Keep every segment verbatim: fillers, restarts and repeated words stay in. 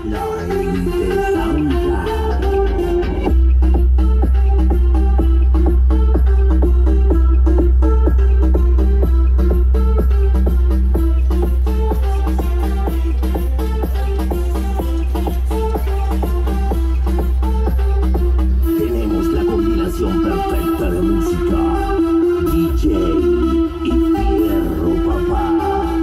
La gente santa. Tenemos la combinación perfecta de música, D J y Fierro Papá.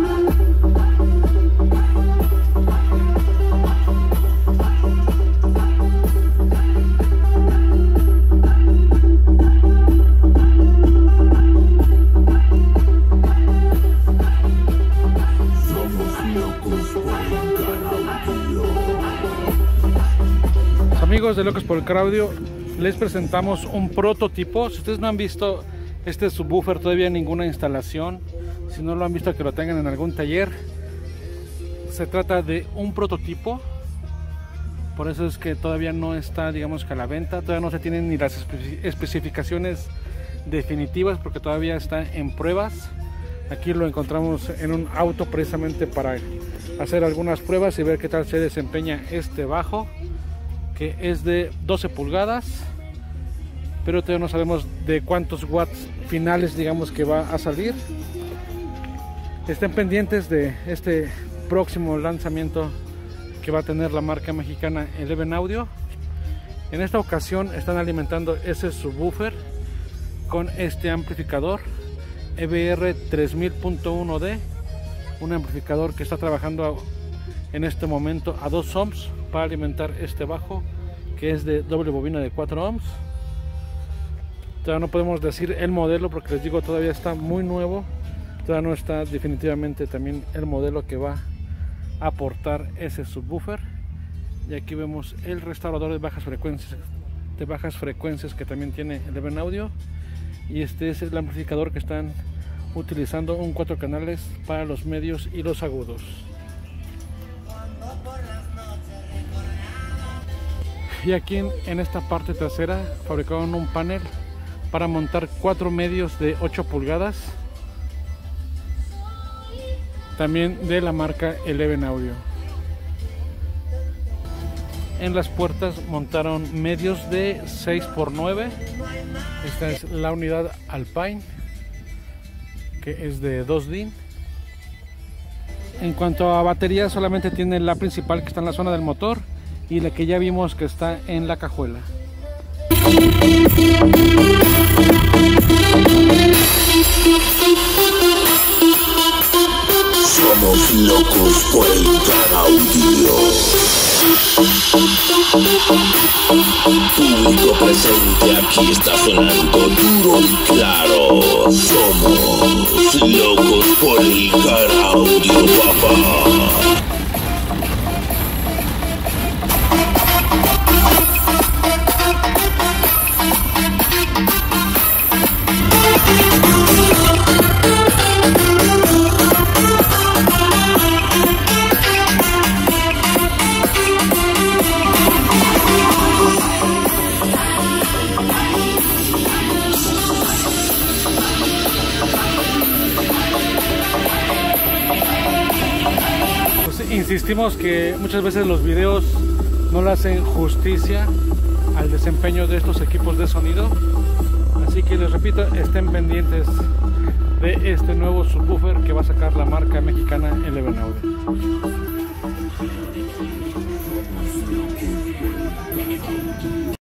Amigos de Locos por el Car Audio, les presentamos un prototipo. Si ustedes no han visto este subwoofer todavía en ninguna instalación, si no lo han visto, que lo tengan en algún taller. Se trata de un prototipo, por eso es que todavía no está, digamos, que a la venta. Todavía no se tienen ni las especificaciones definitivas porque todavía está en pruebas. Aquí lo encontramos en un auto precisamente para hacer algunas pruebas y ver qué tal se desempeña este bajo, que es de doce pulgadas, pero todavía no sabemos de cuántos watts finales, digamos, que va a salir. Estén pendientes de este próximo lanzamiento que va a tener la marca mexicana Eleven Audio. En esta ocasión están alimentando ese subwoofer con este amplificador E B R tres mil punto uno D, un amplificador que está trabajando en este momento a dos ohms para alimentar este bajo, que es de doble bobina de cuatro ohms. Todavía no podemos decir el modelo porque les digo, todavía está muy nuevo, todavía no está definitivamente también el modelo que va a aportar ese subwoofer. Y aquí vemos el restaurador de bajas frecuencias de bajas frecuencias que también tiene Eleven Audio, y este es el amplificador que están utilizando, un cuatro canales para los medios y los agudos. Y aquí en, en esta parte trasera fabricaron un panel para montar cuatro medios de ocho pulgadas, también de la marca Eleven Audio. En las puertas montaron medios de seis por nueve. Esta es la unidad Alpine, que es de dos D I N. En cuanto a batería, solamente tiene la principal, que está en la zona del motor, y la que ya vimos que está en la cajuela. Somos locos por el Car Audio. Público presente, aquí está sonando duro y claro. Somos locos por el Car Audio, papá. Insistimos que muchas veces los videos no le hacen justicia al desempeño de estos equipos de sonido, así que les repito, estén pendientes de este nuevo subwoofer que va a sacar la marca mexicana Eleven Audio.